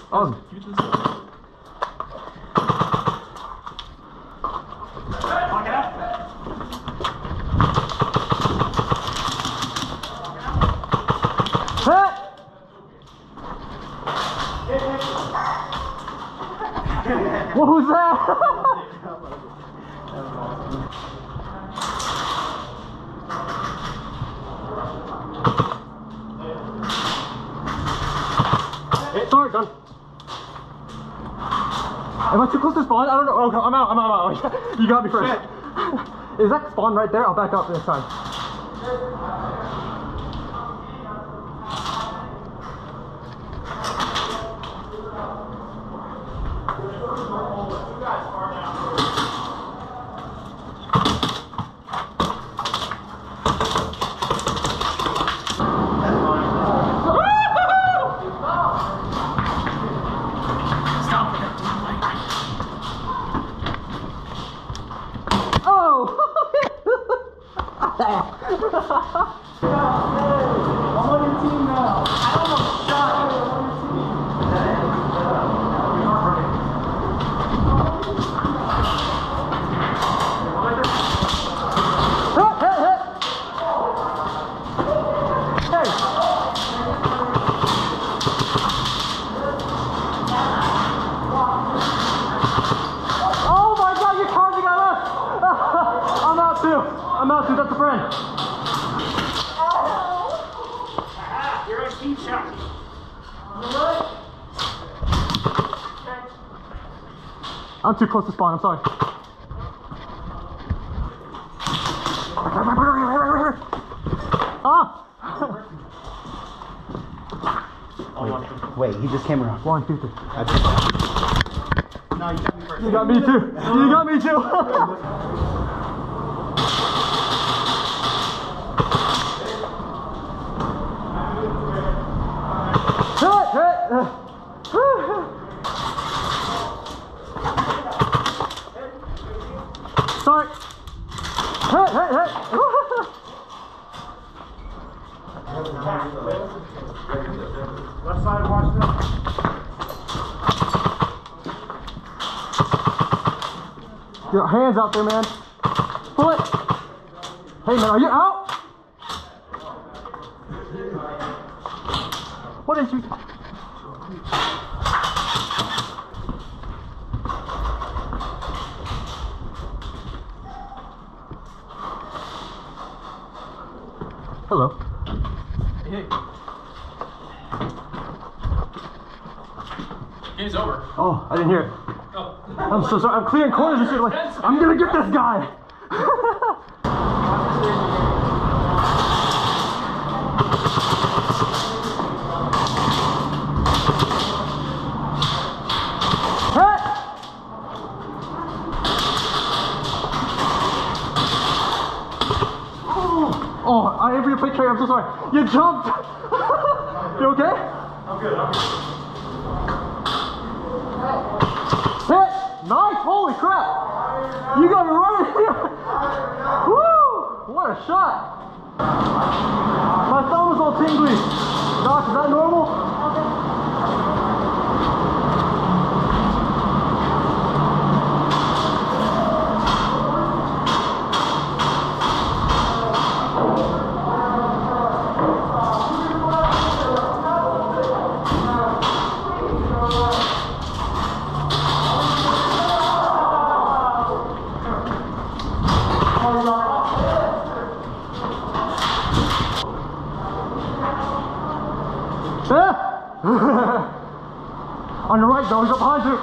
Oh. What was that? Sorry, gun. Am I too close to spawn? I don't know. Okay, I'm out. You got me first. Is that spawn right there? I'll back up this time. I'm out, dude. That's a friend. Oh! You're a cheap shot. I'm too close to spawn. I'm sorry. Ah! Wait, he just came around. 150. No, you got me first. You got me too. You got me too. Sorry. Hey. Left side, watch this. Your hands out there, man. Pull it. Hey, man, are you out? What did you... Hello. Hey. Game's over. Oh, I didn't hear it. Oh. I'm so sorry. I'm clearing corners and shit. Like, I'm gonna get this guy. Oh, I have your plate tray. I'm so sorry. You jumped. You okay? I'm good. Hit. Nice. Holy crap. You got me right here. Woo. What a shot. My thumb is all tingly. Doc, is that normal? On your right, though, he's up behind you.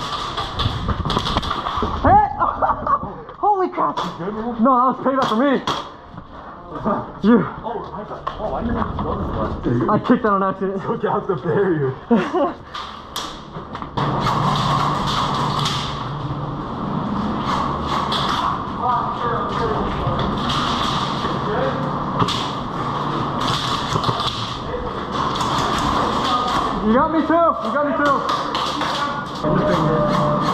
Hey! Holy crap! No, that was payback for me. You. I didn't know. I kicked that on accident. Took out the barrier. You got me too. You got me too.